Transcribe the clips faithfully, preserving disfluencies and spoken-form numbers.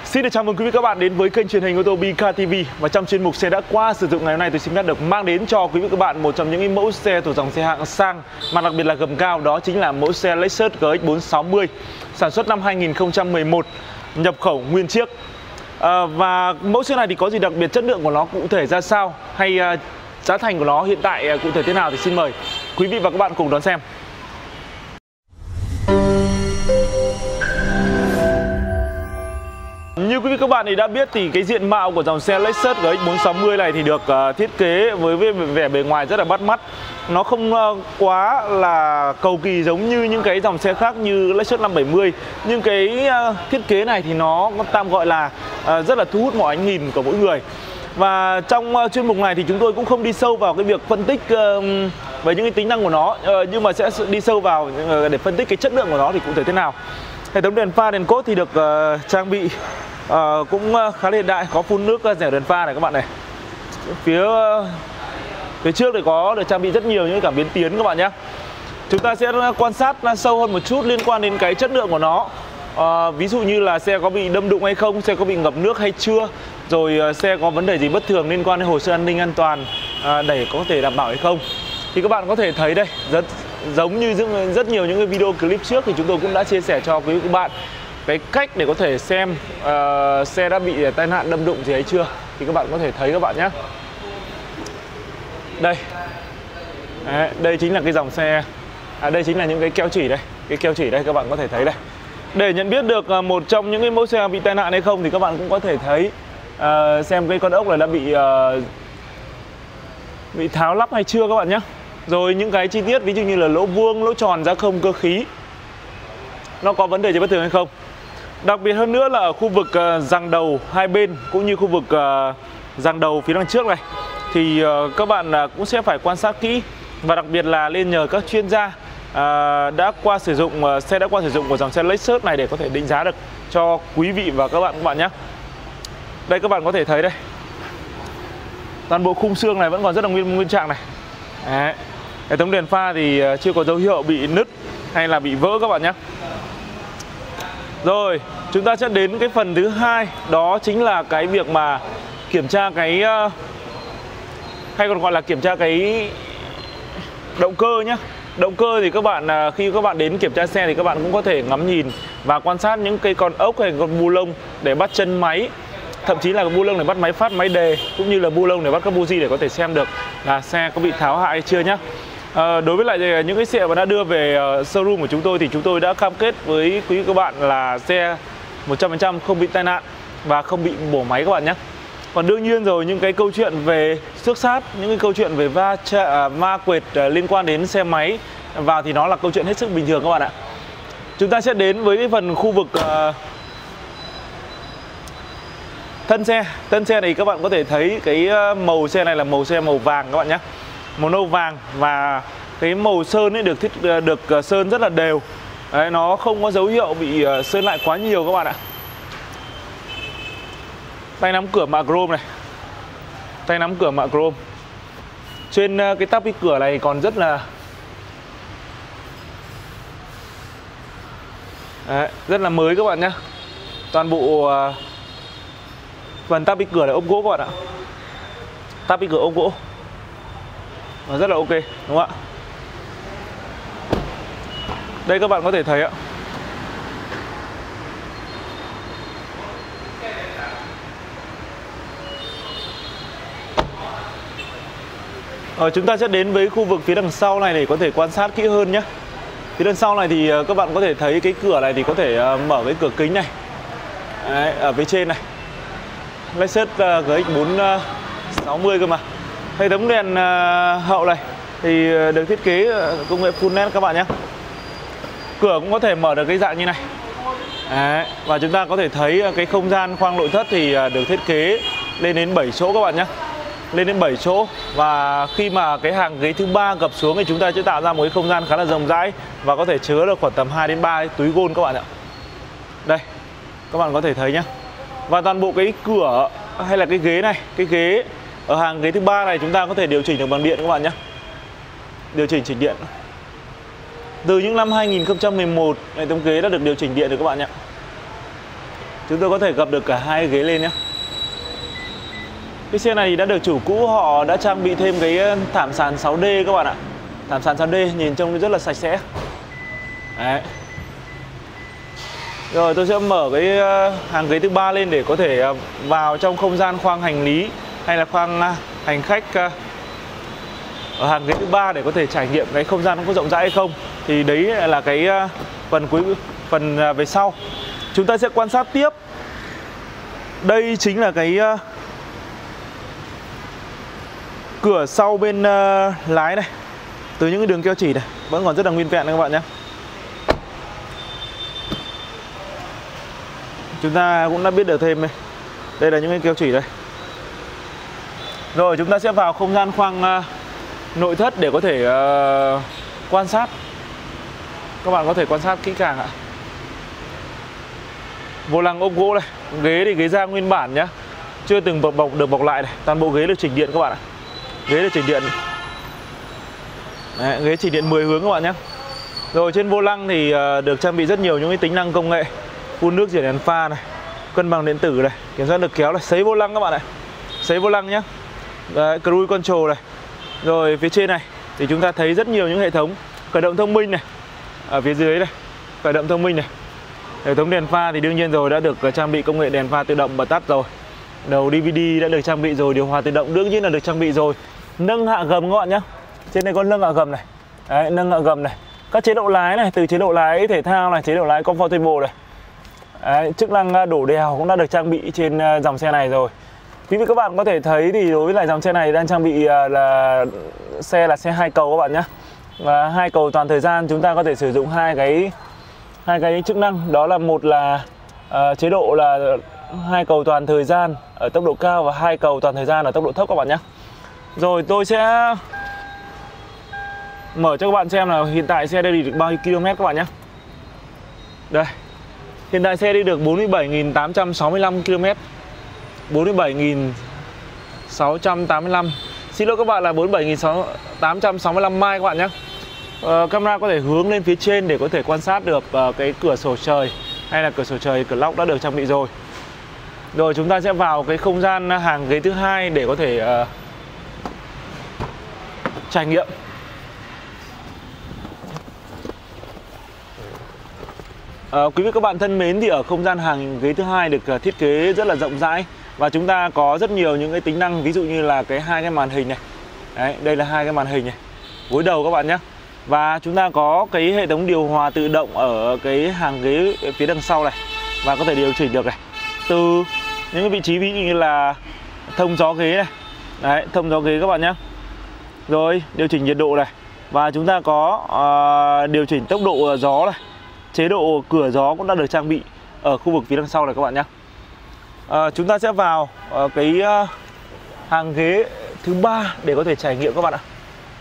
Xin được chào mừng quý vị các bạn đến với kênh truyền hình ô tô bê ca tê vê. Và trong chuyên mục xe đã qua sử dụng ngày hôm nay, tôi xin phép được mang đến cho quý vị các bạn một trong những mẫu xe thuộc dòng xe hạng sang mà đặc biệt là gầm cao, đó chính là mẫu xe Lexus G X bốn sáu mươi, sản xuất năm hai nghìn không trăm mười một, nhập khẩu nguyên chiếc. À, và mẫu xe này thì có gì đặc biệt, chất lượng của nó cụ thể ra sao, hay uh, giá thành của nó hiện tại uh, cụ thể thế nào thì xin mời quý vị và các bạn cùng đón xem. Như quý vị các bạn thì đã biết thì cái diện mạo của dòng xe Lexus G X bốn sáu mươi này thì được uh, thiết kế với vẻ bề ngoài rất là bắt mắt. Nó không uh, quá là cầu kỳ giống như những cái dòng xe khác như Lexus năm bảy mươi. Nhưng cái uh, thiết kế này thì nó tạm gọi là uh, rất là thu hút mọi ánh nhìn của mỗi người. Và trong uh, chuyên mục này thì chúng tôi cũng không đi sâu vào cái việc phân tích uh, về những cái tính năng của nó, uh, nhưng mà sẽ đi sâu vào uh, để phân tích cái chất lượng của nó thì cụ thể thế nào. Hệ thống đèn pha, đèn cốt thì được uh, trang bị uh, cũng uh, khá là hiện đại, có phun nước uh, dẻo đèn pha này các bạn này. Phía uh, phía trước thì có được trang bị rất nhiều những cảm biến tiến các bạn nhé. Chúng ta sẽ quan sát sâu hơn một chút liên quan đến cái chất lượng của nó. uh, Ví dụ như là xe có bị đâm đụng hay không, xe có bị ngập nước hay chưa, rồi uh, xe có vấn đề gì bất thường liên quan đến hồ sơ an ninh an toàn uh, để có thể đảm bảo hay không. Thì các bạn có thể thấy đây, rất giống như rất nhiều những cái video clip trước thì chúng tôi cũng đã chia sẻ cho quý vị các bạn cái cách để có thể xem uh, xe đã bị tai nạn đâm đụng gì hay chưa. Thì các bạn có thể thấy các bạn nhé. Đây. Đấy, đây chính là cái dòng xe, à, đây chính là những cái keo chỉ đây. Cái keo chỉ đây các bạn có thể thấy đây. Để nhận biết được uh, một trong những cái mẫu xe bị tai nạn hay không thì các bạn cũng có thể thấy uh, xem cái con ốc này đã bị uh, bị tháo lắp hay chưa các bạn nhé. Rồi những cái chi tiết ví dụ như là lỗ vuông, lỗ tròn, giá không, cơ khí nó có vấn đề gì bất thường hay không. Đặc biệt hơn nữa là ở khu vực uh, giằng đầu hai bên cũng như khu vực uh, giằng đầu phía đằng trước này thì uh, các bạn uh, cũng sẽ phải quan sát kỹ, và đặc biệt là nên nhờ các chuyên gia uh, đã qua sử dụng uh, xe đã qua sử dụng của dòng xe Lexus này để có thể định giá được cho quý vị và các bạn các bạn nhé. Đây các bạn có thể thấy đây, toàn bộ khung xương này vẫn còn rất là nguyên nguyên trạng này. Đấy. Hệ thống đèn pha thì chưa có dấu hiệu bị nứt hay là bị vỡ các bạn nhé. Rồi, chúng ta sẽ đến cái phần thứ hai, đó chính là cái việc mà kiểm tra cái hay còn gọi là kiểm tra cái động cơ nhé. Động cơ thì các bạn khi các bạn đến kiểm tra xe thì các bạn cũng có thể ngắm nhìn và quan sát những cái con ốc hay con bu lông để bắt chân máy, thậm chí là bu lông để bắt máy phát, máy đề, cũng như là bu lông để bắt các buji để có thể xem được là xe có bị tháo hại hay chưa nhé. À, đối với lại những cái xe mà đã đưa về uh, showroom của chúng tôi thì chúng tôi đã cam kết với quý vị các bạn là xe một trăm phần trăm không bị tai nạn và không bị bổ máy các bạn nhé. Còn đương nhiên rồi, những cái câu chuyện về xước sát, những cái câu chuyện về va chạm, uh, ma quệt uh, liên quan đến xe máy vào thì nó là câu chuyện hết sức bình thường các bạn ạ. Chúng ta sẽ đến với cái phần khu vực uh, thân xe. Thân xe này các bạn có thể thấy cái màu xe này là màu xe màu vàng các bạn nhé, màu nâu vàng, và cái màu sơn ấy được thiết được sơn rất là đều. Đấy, nó không có dấu hiệu bị sơn lại quá nhiều các bạn ạ. Tay nắm cửa mạ chrome này, tay nắm cửa mạ chrome. Trên cái tắp cái cửa này còn rất là Đấy, rất là mới các bạn nhé. Toàn bộ phần tắp cửa là ốp gỗ các bạn ạ. Tắp cửa ốp gỗ nó rất là ok, đúng không ạ? Đây các bạn có thể thấy ạ. Ờ, chúng ta sẽ đến với khu vực phía đằng sau này để có thể quan sát kỹ hơn nhé. Phía đằng sau này thì các bạn có thể thấy cái cửa này thì có thể mở cái cửa kính này. Đấy, ở phía trên này Lexus G X bốn sáu mươi cơ mà. Hệ thống đèn hậu này thì được thiết kế công nghệ full led các bạn nhé. Cửa cũng có thể mở được cái dạng như này. Đấy, và chúng ta có thể thấy cái không gian khoang nội thất thì được thiết kế lên đến bảy chỗ các bạn nhé. Lên đến bảy chỗ, và khi mà cái hàng ghế thứ ba gập xuống thì chúng ta sẽ tạo ra một cái không gian khá là rộng rãi và có thể chứa được khoảng tầm hai đến ba túi gôn các bạn ạ. Đây, các bạn có thể thấy nhé. Và toàn bộ cái cửa hay là cái ghế này, cái ghế ở hàng ghế thứ ba này chúng ta có thể điều chỉnh được bằng điện các bạn nhé. Điều chỉnh chỉnh điện. Từ những năm hai nghìn không trăm mười một, hệ thống ghế đã được điều chỉnh điện được các bạn nhé. chúng tôi có thể gập được cả hai ghế lên nhé. Cái xe này đã được chủ cũ họ đã trang bị thêm cái thảm sàn sáu D các bạn ạ. Thảm sàn sáu D nhìn trông rất là sạch sẽ. Đấy. Rồi tôi sẽ mở cái hàng ghế thứ ba lên để có thể vào trong không gian khoang hành lý hay là khoang hành khách ở hàng ghế thứ ba để có thể trải nghiệm cái không gian nó có rộng rãi hay không. Thì đấy là cái phần cuối phần về sau. Chúng ta sẽ quan sát tiếp. Đây chính là cái cửa sau bên uh, lái này. Từ những cái đường keo chỉ này vẫn còn rất là nguyên vẹn các bạn nhé. Chúng ta cũng đã biết được thêm đây. Đây là những cái keo chỉ đây. Rồi chúng ta sẽ vào không gian khoang uh, nội thất để có thể uh, quan sát. Các bạn có thể quan sát kỹ càng ạ. Vô lăng ốp gỗ này. Ghế thì ghế da nguyên bản nhá, chưa từng bọc, bọc được bọc lại này. Toàn bộ ghế được chỉnh điện các bạn ạ. Ghế được chỉnh điện. Đấy, ghế chỉnh điện mười hướng các bạn nhé. Rồi trên vô lăng thì uh, được trang bị rất nhiều những cái tính năng công nghệ. Phun nước diệt đèn pha này, cân bằng điện tử này, kiểm soát lực kéo này, sấy vô lăng các bạn ạ. Sấy vô lăng nhé. Đấy, cruise control này. Rồi phía trên này thì chúng ta thấy rất nhiều những hệ thống khởi động thông minh này. Ở phía dưới này, khởi động thông minh này. Hệ thống đèn pha thì đương nhiên rồi, đã được trang bị công nghệ đèn pha tự động bật tắt rồi. Đầu đê vê đê đã được trang bị rồi, điều hòa tự động đương nhiên là được trang bị rồi. Nâng hạ gầm các bạn nhé. Trên đây có nâng hạ gầm này. Đấy, nâng hạ gầm này. Các chế độ lái này, từ chế độ lái thể thao này, chế độ lái comfortable này. Đấy, chức năng đổ đèo cũng đã được trang bị trên dòng xe này rồi. Quý vị các bạn có thể thấy thì đối với lại dòng xe này đang trang bị là xe là xe hai cầu các bạn nhé. Và hai cầu toàn thời gian, chúng ta có thể sử dụng hai cái hai cái chức năng, đó là một là uh, chế độ là hai cầu toàn thời gian ở tốc độ cao và hai cầu toàn thời gian ở tốc độ thấp các bạn nhé. Rồi tôi sẽ mở cho các bạn xem là hiện tại xe đi được bao nhiêu km các bạn nhé. Đây. Hiện tại xe đi được bốn mươi bảy nghìn tám trăm sáu mươi lăm km. bốn mươi bảy nghìn sáu trăm tám mươi lăm. Xin lỗi các bạn là bốn mươi bảy nghìn tám trăm sáu mươi lăm mai các bạn nhé. Uh, camera có thể hướng lên phía trên để có thể quan sát được uh, cái cửa sổ trời hay là cửa sổ trời, cửa lóc đã được trang bị rồi. Rồi chúng ta sẽ vào cái không gian hàng ghế thứ hai để có thể uh, trải nghiệm. Uh, quý vị các bạn thân mến, thì ở không gian hàng ghế thứ hai được uh, thiết kế rất là rộng rãi và chúng ta có rất nhiều những cái tính năng, ví dụ như là cái hai cái màn hình này. Đấy, đây là hai cái màn hình này, gối đầu các bạn nhé. Và chúng ta có cái hệ thống điều hòa tự động ở cái hàng ghế phía đằng sau này và có thể điều chỉnh được này, từ những cái vị trí ví dụ như là thông gió ghế này. Đấy, thông gió ghế các bạn nhé. Rồi điều chỉnh nhiệt độ này. Và chúng ta có uh, điều chỉnh tốc độ gió này. Chế độ cửa gió cũng đã được trang bị ở khu vực phía đằng sau này các bạn nhé. uh, Chúng ta sẽ vào uh, cái uh, hàng ghế thứ ba để có thể trải nghiệm các bạn ạ.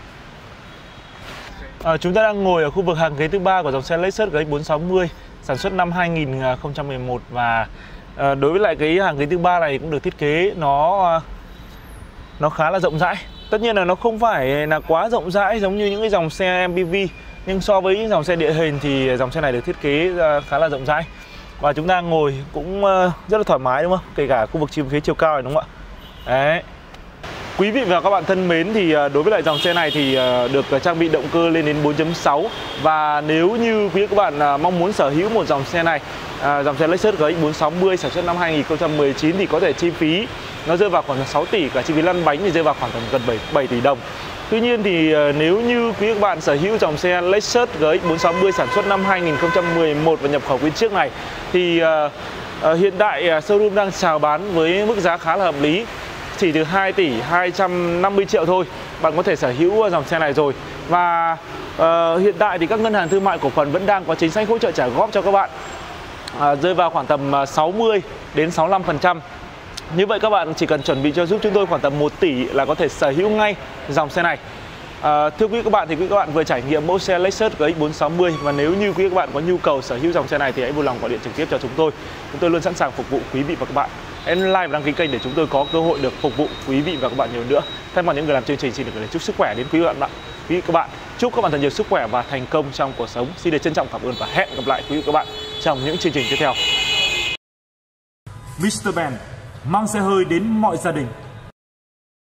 À, chúng ta đang ngồi ở khu vực hàng ghế thứ ba của dòng xe Lexus giê ích bốn sáu mươi sản xuất năm hai nghìn không trăm mười một. Và à, đối với lại cái hàng ghế thứ ba này cũng được thiết kế nó nó khá là rộng rãi. Tất nhiên là nó không phải là quá rộng rãi giống như những cái dòng xe em pê vê, nhưng so với những dòng xe địa hình thì dòng xe này được thiết kế khá là rộng rãi. Và chúng ta ngồi cũng rất là thoải mái đúng không? Kể cả khu vực phía chiều cao này đúng không ạ? Đấy. Quý vị và các bạn thân mến, thì đối với lại dòng xe này thì được trang bị động cơ lên đến bốn chấm sáu. Và nếu như quý vị các bạn mong muốn sở hữu một dòng xe này, dòng xe Lexus giê ích bốn sáu mươi sản xuất năm hai nghìn không trăm mười chín, thì có thể chi phí nó rơi vào khoảng sáu tỷ, cả chi phí lăn bánh thì rơi vào khoảng tầm gần bảy tỷ đồng. Tuy nhiên thì nếu như quý vị các bạn sở hữu dòng xe Lexus giê ích bốn sáu mươi sản xuất năm hai nghìn không trăm mười một và nhập khẩu quý trước này, thì uh, hiện tại showroom đang chào bán với mức giá khá là hợp lý, chỉ từ hai tỷ hai trăm năm mươi triệu thôi, bạn có thể sở hữu dòng xe này rồi. Và uh, hiện tại thì các ngân hàng thương mại cổ phần vẫn đang có chính sách hỗ trợ trả góp cho các bạn, uh, rơi vào khoảng tầm sáu mươi đến sáu mươi lăm phần trăm. Như vậy các bạn chỉ cần chuẩn bị cho giúp chúng tôi khoảng tầm một tỷ là có thể sở hữu ngay dòng xe này. À, thưa quý vị các bạn, thì quý vị các bạn vừa trải nghiệm mẫu xe Lexus giê ích bốn sáu mươi, và nếu như quý vị các bạn có nhu cầu sở hữu dòng xe này thì hãy vui lòng gọi điện trực tiếp cho chúng tôi. Chúng tôi luôn sẵn sàng phục vụ quý vị và các bạn. Hãy like và đăng ký kênh để chúng tôi có cơ hội được phục vụ quý vị và các bạn nhiều nữa. Thay mặt những người làm chương trình, xin được gửi lời chúc sức khỏe đến quý vị và các bạn. Quý vị các bạn, chúc các bạn thật nhiều sức khỏe và thành công trong cuộc sống. Xin được trân trọng cảm ơn và hẹn gặp lại quý vị và các bạn trong những chương trình tiếp theo. mít tơ Benz mang xe hơi đến mọi gia đình.